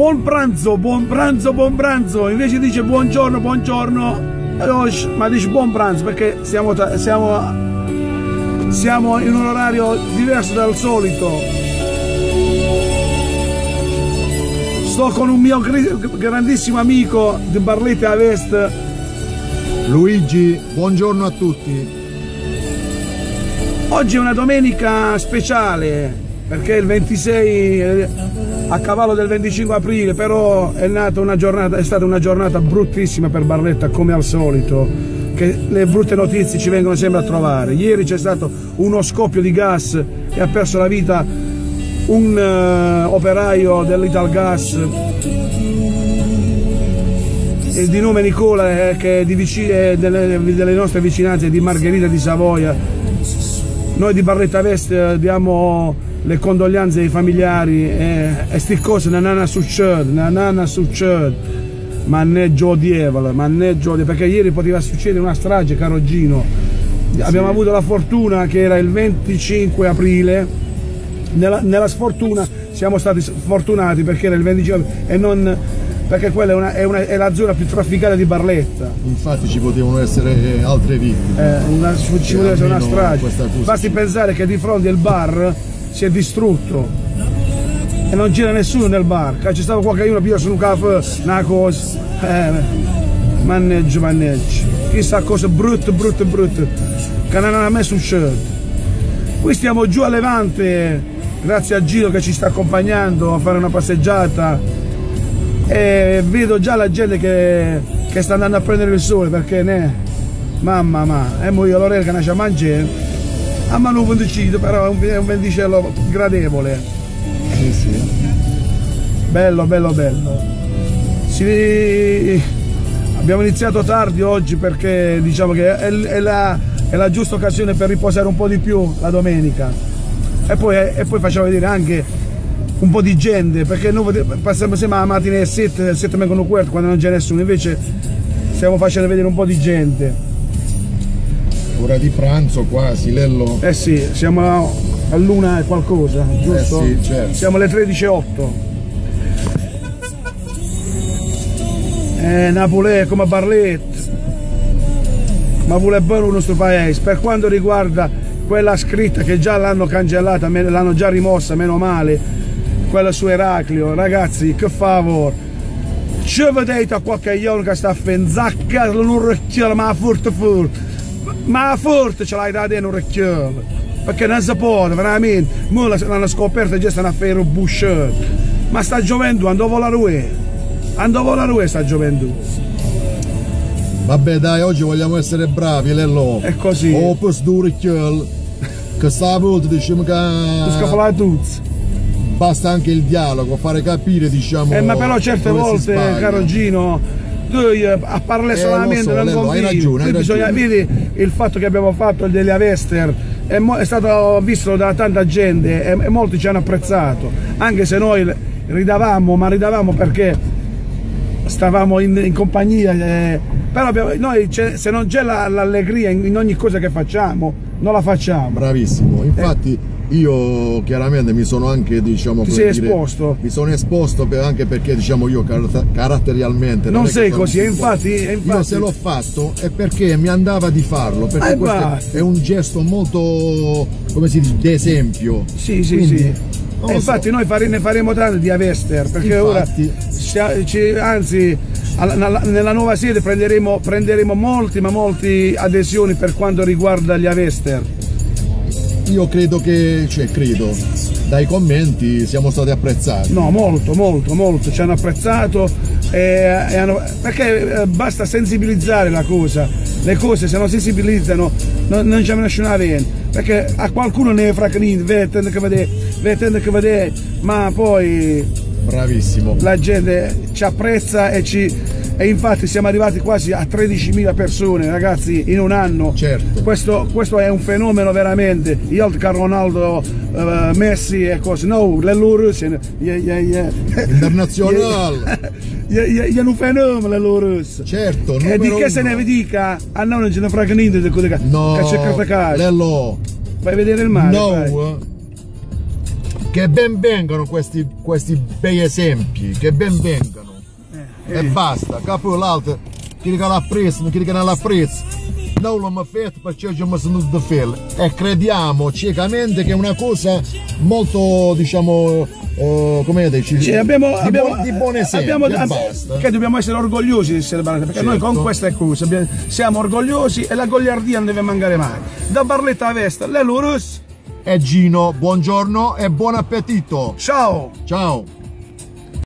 buon pranzo, buon pranzo, buon pranzo. Invece dice buongiorno, buongiorno, ma dice buon pranzo perché siamo in un orario diverso dal solito. Sto con un mio grandissimo amico di Barletta a Est. Luigi, buongiorno a tutti. Oggi è una domenica speciale perché il 26 a cavallo del 25 aprile, però è stata una giornata bruttissima per Barletta come al solito, che le brutte notizie ci vengono sempre a trovare. Ieri c'è stato uno scoppio di gas e ha perso la vita un operaio dell'Italgas di nome Nicola, che è delle nostre vicinanze di Margherita di Savoia. Noi di Barletta Est diamo le condoglianze ai familiari e sti cose non hanno successo, mannaggia diavolo, perché ieri poteva succedere una strage, caro Gino. Abbiamo avuto la fortuna che era il 25 aprile. Nella sfortuna siamo stati fortunati perché era il 25 e non perché quella è la zona più trafficata di Barletta. Infatti ci potevano essere altre vittime. Ci poteva essere una strage. Basti pensare che di fronte al bar si è distrutto e non c'era nessuno nel bar. C'è stato qualcuno che su un caffè, una cosa. Mannaggia. Chissà cosa brutte che non hanno mai successo. Qui stiamo giù a Levante. Grazie a Gino che ci sta accompagnando a fare una passeggiata e vedo già la gente che sta andando a prendere il sole perché mamma e io l'orella che nasce a mangiare a mano non decido, però è un vendicello gradevole. Sì. Bello. Abbiamo iniziato tardi oggi perché diciamo che è la giusta occasione per riposare un po' di più la domenica. E poi facciamo vedere anche un po' di gente, perché noi passiamo sempre la mattina alle 7 vengono quarto quando non c'è nessuno, invece stiamo facendo vedere un po' di gente. Ora di pranzo quasi, Lello. Eh sì, siamo all'una e qualcosa, giusto? Sì, certo. Siamo alle 13:08. Napoli come Barletta, ma vuole bene il nostro paese. Per quanto riguarda quella scritta che già l'hanno cancellata, l'hanno già rimossa, meno male, quella su Eraclio, ragazzi, che favore, ci vedete a qualche giorno che sta a fenzacca l'orecchiolo, ma forte ce l'hai da dentro l'orecchiolo, perché non si può, veramente, mo l'hanno scoperto e già stanno a fare un buscetto, ma sta gioventù, andò volare sta gioventù. Vabbè dai, oggi vogliamo essere bravi, Lello. È così. Opus d'orecchiolo, che stavolta diciamo che basta anche il dialogo, fare capire, diciamo. Ma però certe volte, caro Gino, tu a parlare solamente so, non Lello, convinci. hai ragione. Vedi il fatto che abbiamo fatto il degli Avester è stato visto da tanta gente e molti ci hanno apprezzato, anche se noi ridavamo perché stavamo in compagnia, però noi se non c'è l'allegria in ogni cosa che facciamo, non la facciamo. Bravissimo, infatti io chiaramente mi sono anche, diciamo, esposto. Mi sono esposto anche perché, diciamo, io caratterialmente non sei così, infatti io se l'ho fatto è perché mi andava di farlo, perché questo è un gesto molto, come si dice, d'esempio. Sì. E infatti noi ne faremo tanti di Avester, perché infatti, ora anzi nella nuova sede prenderemo molti adesioni per quanto riguarda gli Avester. Io credo che, dai commenti siamo stati apprezzati. No, molto, ci hanno apprezzato perché basta sensibilizzare la cosa. Le cose se non sensibilizzano non c'è nessuna vena, perché a qualcuno ne frega niente, vede che vede, ma poi bravissimo, la gente ci apprezza e infatti siamo arrivati quasi a 13.000 persone, ragazzi, in un anno. Certo. Questo è un fenomeno veramente. Io che Ronaldo, Messi e cose, no, le loro internazionale. È un fenomeno le loro. Certo, e di che se ne dica, a noi non ce ne frega niente di quello che c'è Lello, vai a vedere il mare. No. Che ben vengano questi bei esempi, che ben vengano. E basta, capo l'altro, chi che l'ha preso, chi che non l'ha preso, non l'ho fatto perché ci sono venuto da fare. E crediamo ciecamente che è una cosa molto, diciamo, come dici, di buon esempio, basta. Che dobbiamo essere orgogliosi di essere barletta, perché certo. Noi con queste cose siamo orgogliosi e la goliardia non deve mancare mai. Da Barletta Vesta, le Lurus e Gino, buongiorno e buon appetito. Ciao! Ciao!